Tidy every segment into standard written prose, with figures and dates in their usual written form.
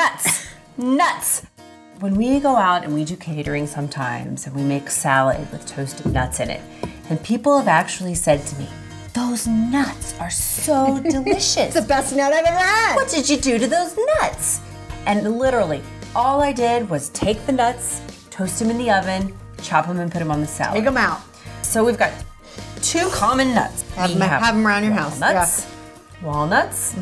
nuts, nuts. When we go out and we do catering sometimes and we make salad with toasted nuts in it, and people have actually said to me, those nuts are so delicious. It's the best nut I've ever had. What did you do to those nuts? And literally, all I did was take the nuts, toast them in the oven, chop them and put them on the salad. Take them out. So we've got 2 common nuts. Have them around your house. Walnuts,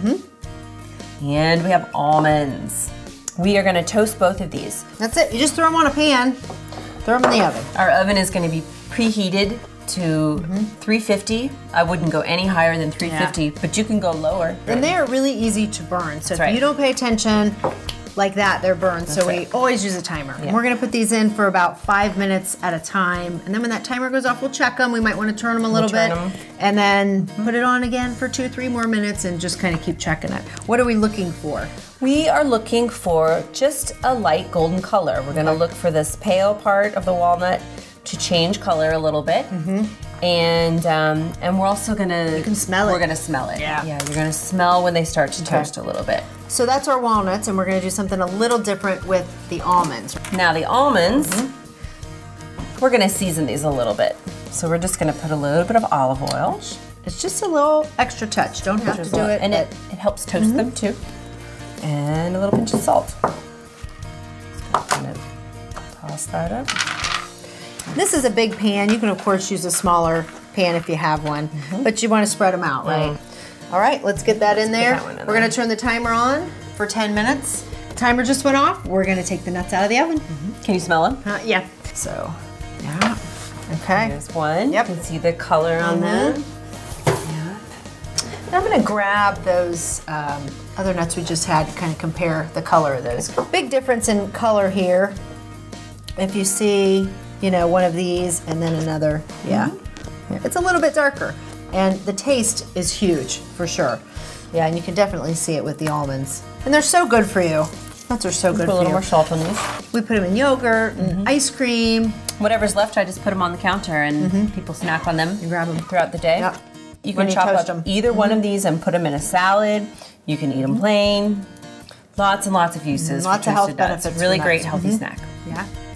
and we have almonds. We are gonna toast both of these. That's it, you just throw them on a pan, throw them in the oven. Our oven is gonna be preheated to 350. I wouldn't go any higher than 350, but you can go lower. And they are really easy to burn, so if you don't pay attention like that, they're burned. So we always use a timer. And we're gonna put these in for about 5 minutes at a time, and then when that timer goes off, we'll check them. We might wanna turn them a little bit, and then put it on again for 2-3 more minutes and just kind of keep checking it. What are we looking for? We are looking for just a light golden color. We're gonna look for this pale part of the walnut to change color a little bit. And we're also gonna... You can smell it. We're gonna smell it. Yeah, you're gonna smell when they start to toast a little bit. So that's our walnuts, and we're gonna do something a little different with the almonds. Now the almonds, we're gonna season these a little bit. So we're just gonna put a little bit of olive oil. It's just a little extra touch. Don't have to do it. And it helps toast them too. And a little pinch of salt. So I'm gonna toss that up. This is a big pan. You can of course use a smaller pan if you have one, but you want to spread them out, right? All right, let's get that in there. We're gonna turn the timer on for 10 minutes. Timer just went off. We're gonna take the nuts out of the oven. Can you smell them? Yeah. So, Okay. There's one. You can see the color on them. And I'm gonna grab those other nuts we just had to kind of compare the color of those. Big difference in color here. If you see, you know, one of these and then another, it's a little bit darker. And the taste is huge, for sure. Yeah, and you can definitely see it with the almonds. And they're so good for you. Nuts are so good for you. Put a little more salt on these. We put them in yogurt, and ice cream. Whatever's left, I just put them on the counter and people snack on them. You grab them throughout the day. You can chop up either one of these and put them in a salad. You can eat them plain. Lots and lots of uses. Lots of health benefits. Really great healthy snack. Yeah.